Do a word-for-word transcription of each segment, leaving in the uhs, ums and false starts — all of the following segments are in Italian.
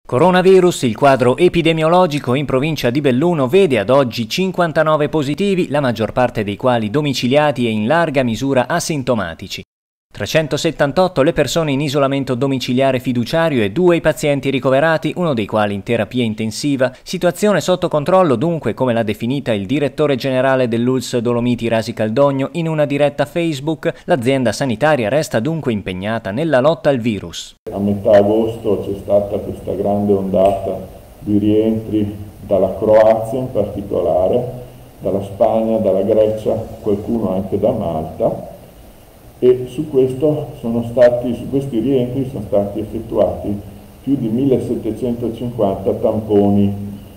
Coronavirus, il quadro epidemiologico in provincia di Belluno vede ad oggi cinquantanove positivi, la maggior parte dei quali domiciliati e in larga misura asintomatici. trecentosettantotto le persone in isolamento domiciliare fiduciario e due i pazienti ricoverati, uno dei quali in terapia intensiva. Situazione sotto controllo dunque, come l'ha definita il direttore generale dell'U L S Dolomiti Rasi Caldogno in una diretta Facebook. L'azienda sanitaria resta dunque impegnata nella lotta al virus. A metà agosto c'è stata questa grande ondata di rientri dalla Croazia in particolare, dalla Spagna, dalla Grecia, qualcuno anche da Malta. E su, questo sono stati, su questi rientri sono stati effettuati più di millesettecentocinquanta tamponi.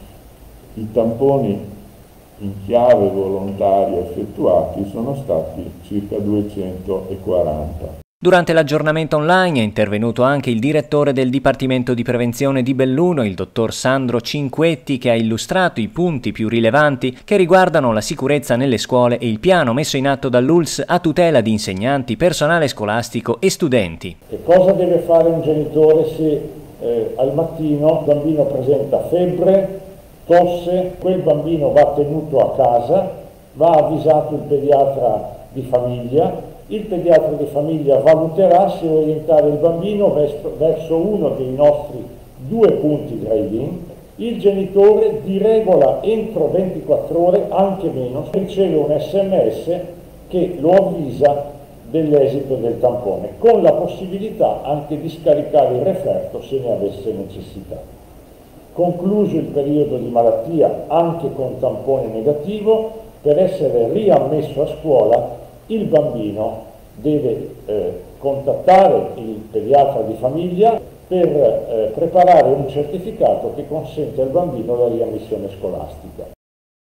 I tamponi in chiave volontaria effettuati sono stati circa duecentoquaranta. Durante l'aggiornamento online è intervenuto anche il direttore del Dipartimento di Prevenzione di Belluno, il dottor Sandro Cinquetti, che ha illustrato i punti più rilevanti che riguardano la sicurezza nelle scuole e il piano messo in atto dall'U L S a tutela di insegnanti, personale scolastico e studenti. Che cosa deve fare un genitore se eh, al mattino il bambino presenta febbre, tosse, quel bambino va tenuto a casa, va avvisato il pediatra di famiglia. Il pediatra di famiglia valuterà se orientare il bambino verso uno dei nostri due punti drive-in. Il genitore di regola entro ventiquattro ore, anche meno, riceve un sms che lo avvisa dell'esito del tampone, con la possibilità anche di scaricare il referto se ne avesse necessità. Concluso il periodo di malattia, anche con tampone negativo, per essere riammesso a scuola il bambino deve eh, contattare il pediatra di famiglia per eh, preparare un certificato che consente al bambino la riammissione scolastica.